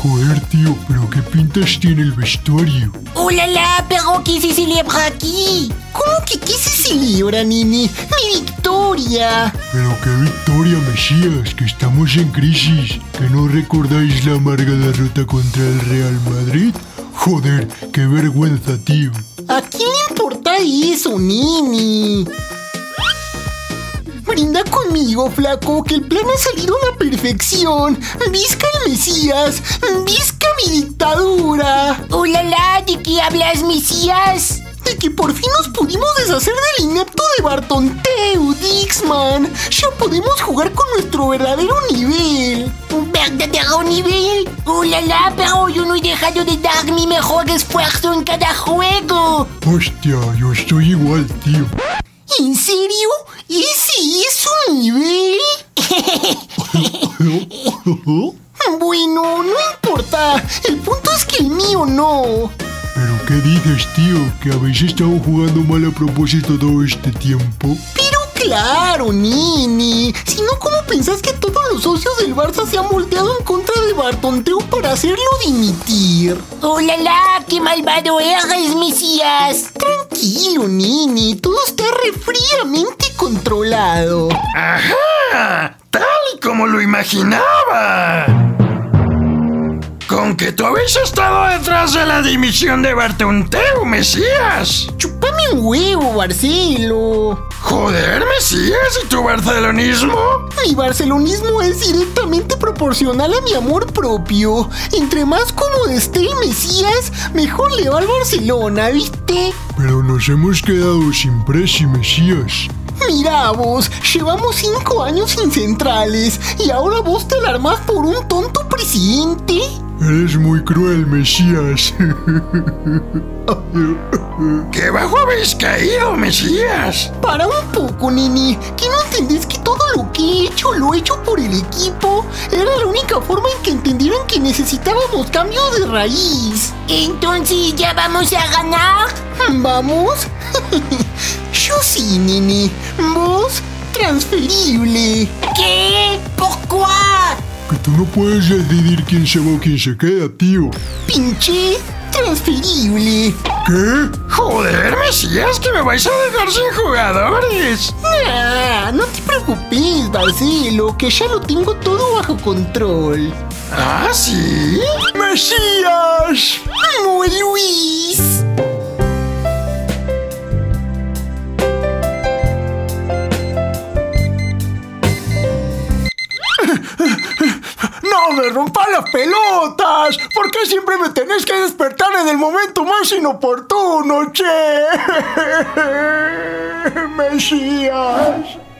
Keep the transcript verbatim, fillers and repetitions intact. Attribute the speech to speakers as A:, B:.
A: Joder, tío, pero qué pintas tiene el vestuario.
B: ¡Oh la la! ¿Pero qué se celebra aquí?
C: ¿Cómo que qué se celebra, nene? ¡Mi victoria!
A: Pero qué victoria, Mesías, que estamos en crisis. ¿Que no recordáis la amarga derrota contra el Real Madrid? Joder, qué vergüenza, tío.
C: ¿A quién le importa eso, nene? Brinda conmigo, flaco, que el plan ha salido a la perfección. ¡Visca el Mesías! ¡Visca mi dictadura!
B: ¡Oh la la! ¿De qué hablas, Mesías?
C: De que por fin nos pudimos deshacer del inepto de Bartomeu, Dixman. Ya podemos jugar con nuestro verdadero nivel.
B: ¿Un verdadero nivel? ¡Oh la la! Pero yo no he dejado de dar mi mejor esfuerzo en cada juego.
A: Hostia, yo estoy igual, tío.
C: ¿En serio? ¿Ese es su nivel? Bueno, no importa. El punto es que el mío no.
A: ¿Pero qué dices, tío? ¿Que habéis estado jugando mal a propósito todo este tiempo?
C: Pero claro, nene. Si no, ¿cómo pensás que todos los socios del Barça se han volteado en contra de Bartomeu para hacerlo dimitir?
B: ¡Oh la la! ¡Qué malvado eres, Mesías!
C: Tranquilo, nene. Todo está refríamente controlado.
D: ¡Ajá! ¡Tal y como lo imaginaba! Con que tú habéis estado detrás de la dimisión de Bartomeu, Mesías.
C: ¡Chúpame un huevo, Barcelo!
D: Joder, Mesías, ¿y tu barcelonismo?
C: Mi barcelonismo es directamente proporcional a mi amor propio. Entre más cómodo esté el Mesías, mejor le va al Barcelona, ¿viste?
A: Pero nos hemos quedado sin Presi, Mesías.
C: Mira vos, llevamos cinco años sin centrales y ahora vos te alarmás por un tonto presidente.
A: Eres muy cruel, Mesías.
D: ¡Qué bajo habéis caído, Mesías!
C: Para un poco, nene. ¿Que no entendés que todo lo que he hecho lo he hecho por el equipo? Era la única forma en que entendieron que necesitábamos cambios de raíz.
B: Entonces, ¿ya vamos a ganar?
C: ¿Vamos? Yo sí, nene. Vos, transferible.
B: ¿Qué? ¿Por qué?
A: Que tú no puedes decidir quién se va o quién se queda, tío.
C: Pinche transferible.
A: ¿Qué?
D: Joder, Mesías, que me vais a dejar sin jugadores.
C: Nah, no te preocupes, Barcelo, que ya lo tengo todo bajo control.
D: ¿Ah, sí?
C: ¡Mesías! ¡No, Luis! ¡No me rompan las pelotas! ¿Por qué siempre me tenés que despertar en el momento más inoportuno, che? Mesías.